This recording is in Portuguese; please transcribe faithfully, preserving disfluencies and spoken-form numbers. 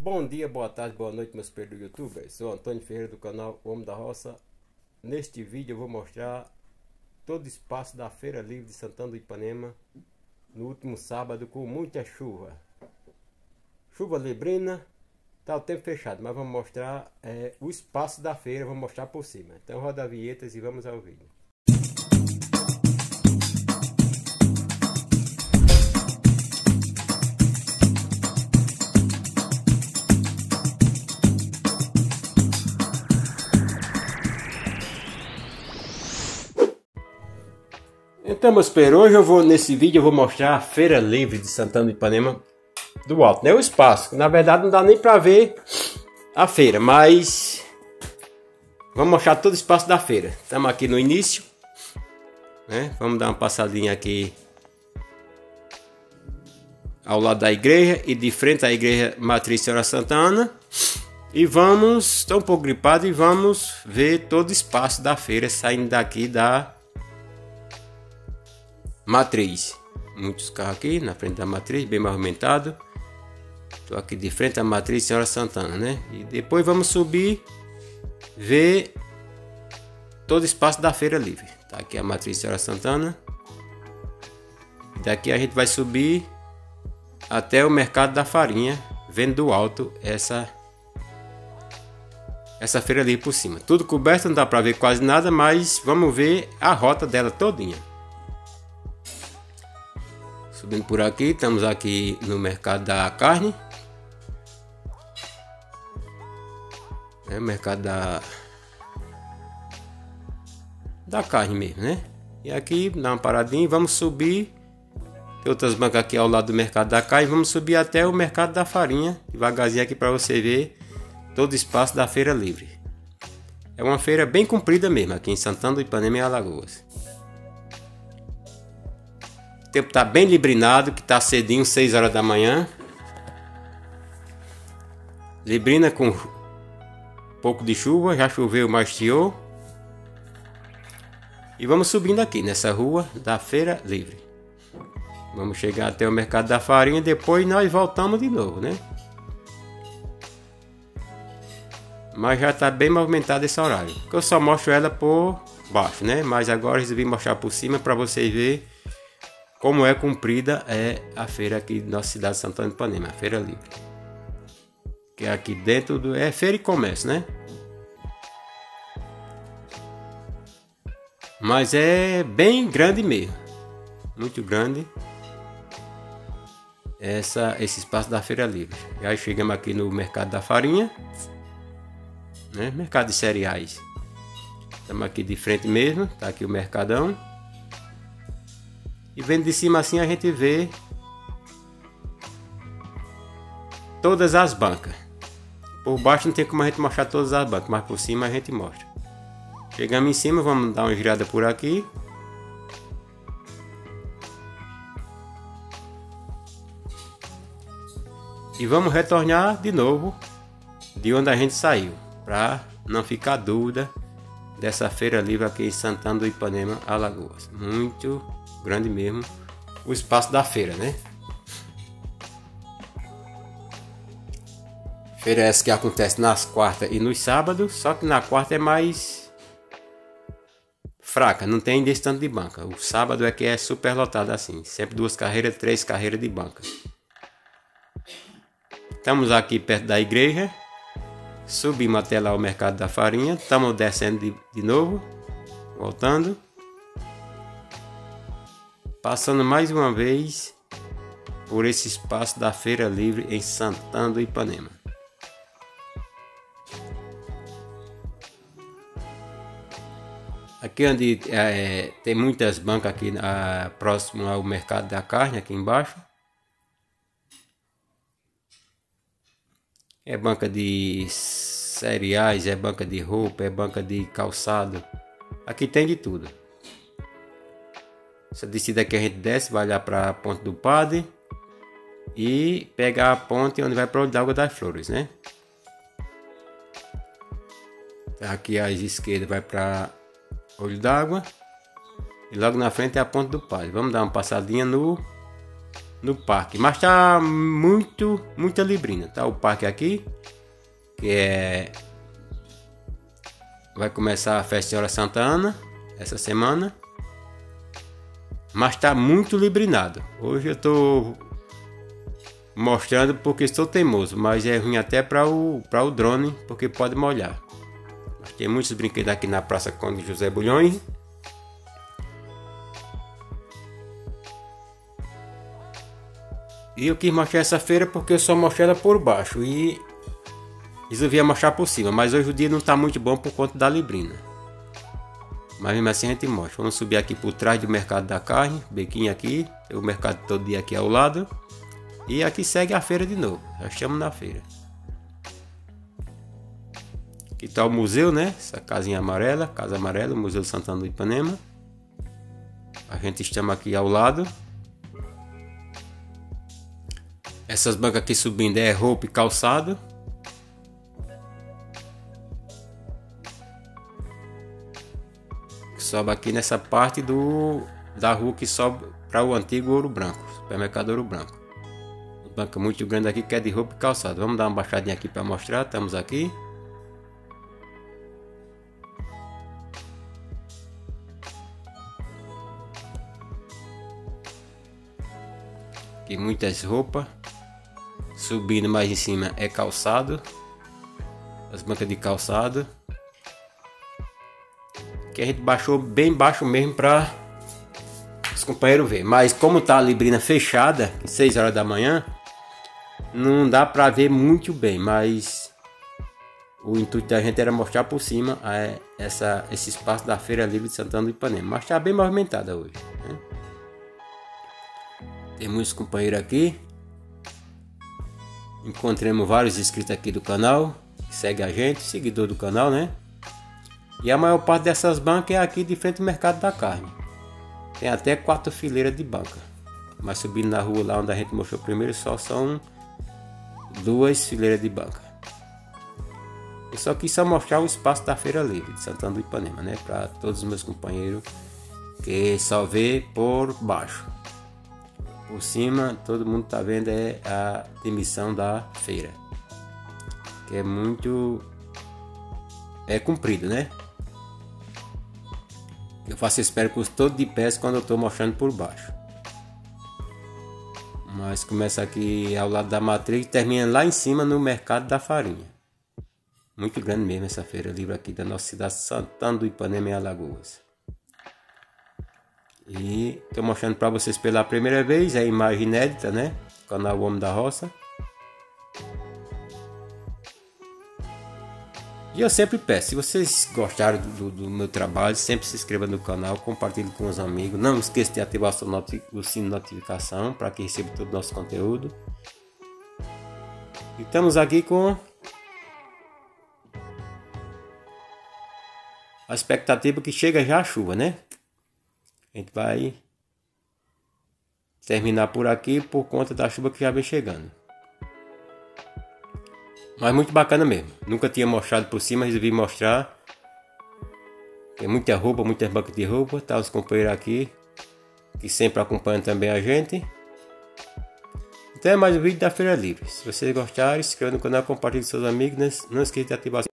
Bom dia, boa tarde, boa noite, meus queridos youtubers. Sou Antônio Ferreira do canal Homem da Roça. Neste vídeo eu vou mostrar todo o espaço da Feira Livre de Santana do Ipanema no último sábado com muita chuva. Chuva librina, tá o tempo fechado, mas vamos mostrar é, o espaço da feira, vamos mostrar por cima. Então roda a vinhetas e vamos ao vídeo. Então, meus peros, hoje eu vou, nesse vídeo eu vou mostrar a Feira Livre de Santana do Ipanema do alto, né? O espaço, na verdade não dá nem pra ver a feira, mas vamos mostrar todo o espaço da feira. Estamos aqui no início, né? Vamos dar uma passadinha aqui ao lado da igreja e de frente à igreja Matriz Senhora Santana. E vamos, estou um pouco gripado, e vamos ver todo o espaço da feira saindo daqui da Matriz. Muitos carros aqui na frente da Matriz, bem movimentado. Estou aqui de frente à Matriz Senhora Santana, né? E depois vamos subir, ver todo o espaço da Feira Livre. Tá aqui a Matriz Senhora Santana. Daqui a gente vai subir até o Mercado da Farinha, vendo do alto essa essa Feira Livre por cima. Tudo coberto, não dá para ver quase nada, mas vamos ver a rota dela todinha. Subindo por aqui, estamos aqui no Mercado da Carne. É o mercado da da carne mesmo, né? E aqui dá uma paradinha e vamos subir. Tem outras bancas aqui ao lado do Mercado da Carne. Vamos subir até o Mercado da Farinha, devagarzinho aqui para você ver todo o espaço da Feira Livre. É uma feira bem comprida mesmo, aqui em Santana do Ipanema e Alagoas. O tempo tá bem librinado, que tá cedinho, seis horas da manhã. Librina com pouco de chuva, já choveu, mas estiou. E vamos subindo aqui nessa rua da Feira Livre. Vamos chegar até o Mercado da Farinha, depois nós voltamos de novo, né? Mas já tá bem movimentado esse horário, que eu só mostro ela por baixo, né? Mas agora resolvi mostrar por cima para vocês verem como é comprida é a feira aqui da nossa cidade de Santana do Ipanema, a Feira Livre. Que é aqui dentro do... é feira e comércio, né? Mas é bem grande mesmo. Muito grande. Essa, esse espaço da Feira Livre. E aí chegamos aqui no Mercado da Farinha, né? Mercado de cereais. Estamos aqui de frente mesmo. Tá aqui o Mercadão. E vendo de cima assim a gente vê todas as bancas. Por baixo não tem como a gente mostrar todas as bancas, mas por cima a gente mostra. Chegamos em cima, vamos dar uma girada por aqui. E vamos retornar de novo de onde a gente saiu, para não ficar dúvida dessa Feira Livre aqui em Santana do Ipanema, Alagoas. Muito grande mesmo o espaço da feira, né? Feira essa que acontece nas quartas e nos sábados, só que na quarta é mais fraca, não tem desse tanto de banca. O sábado é que é super lotado assim, sempre duas carreiras, três carreiras de banca. Estamos aqui perto da igreja, subimos até lá o Mercado da Farinha, estamos descendo de, de novo, voltando. Passando mais uma vez por esse espaço da Feira Livre em Santana do Ipanema. Aqui onde é, tem muitas bancas aqui a, próximo ao Mercado da Carne, aqui embaixo. É banca de cereais, é banca de roupa, é banca de calçado. Aqui tem de tudo. Essa descida aqui a gente desce, vai lá para a Ponte do Padre e pegar a ponte onde vai para o Olho d'Água das Flores, né? Aqui à esquerda vai para Olho d'Água e logo na frente é a Ponte do Padre. Vamos dar uma passadinha no no parque, mas tá muito, muita librina. Tá o parque aqui, que é... vai começar a Festa Santa Ana essa semana, mas tá muito librinado. Hoje eu tô mostrando porque estou teimoso, mas é ruim até para o, para o drone, porque pode molhar. Mas tem muitos brinquedos aqui na Praça Conde José Bulhões. E eu quis mostrar essa feira porque eu só mostrei ela por baixo e resolvi mostrar por cima, mas hoje o dia não está muito bom por conta da librina. Mas mesmo assim a gente mostra. Vamos subir aqui por trás do mercado da carne, bequinho aqui, o mercado todo dia aqui ao lado. E aqui segue a feira de novo, já estamos na feira. Aqui está o museu, né? Essa casinha amarela, Casa Amarela, Museu de Santana do Ipanema. A gente estamos aqui ao lado. Essas bancas aqui subindo é roupa e calçado. Sobe aqui nessa parte do, da rua que sobe para o antigo Ouro Branco, supermercado Ouro Branco. Uma banca muito grande aqui que é de roupa e calçado. Vamos dar uma baixadinha aqui para mostrar. Estamos aqui. Aqui muitas roupas. Subindo mais em cima é calçado. As bancas de calçado. Que a gente baixou bem baixo mesmo para os companheiros ver. Mas como tá a librina fechada, seis horas da manhã, não dá para ver muito bem. Mas o intuito da gente era mostrar por cima é, essa, esse espaço da Feira Livre de Santana do Ipanema. Mas tá bem movimentada hoje, né? Tem muitos companheiros aqui. Encontramos vários inscritos aqui do canal, que segue a gente, seguidor do canal, né? E a maior parte dessas bancas é aqui de frente ao mercado da carne. Tem até quatro fileiras de banca. Mas subindo na rua lá onde a gente mostrou primeiro, só são duas fileiras de banca. Eu só quis só mostrar o espaço da Feira Livre de Santana do Ipanema, né? Para todos os meus companheiros que só vê por baixo. Por cima, todo mundo tá vendo é a dimensão da feira, que é muito é comprido, né? Eu faço esse percurso todo de pés quando eu tô mostrando por baixo. Mas começa aqui ao lado da matriz e termina lá em cima no mercado da farinha. Muito grande mesmo essa feira livre aqui da nossa cidade Santana do Ipanema, em Alagoas. E estou mostrando para vocês pela primeira vez, é a imagem inédita, né? Canal Homem da Roça. E eu sempre peço, se vocês gostaram do, do meu trabalho, sempre se inscreva no canal, compartilhe com os amigos. Não esqueça de ativar o sininho de notificação para que receba todo o nosso conteúdo. E estamos aqui com a expectativa que chega já a chuva, né? A gente vai terminar por aqui por conta da chuva que já vem chegando. Mas muito bacana mesmo. Nunca tinha mostrado por cima, resolvi mostrar. Tem muita roupa, muitas bancas de roupa. Tá os companheiros aqui que sempre acompanham também a gente. Então é mais um vídeo da Feira Livre. Se vocês gostaram, se inscreva no canal, compartilhe com seus amigos. Não esqueça de ativar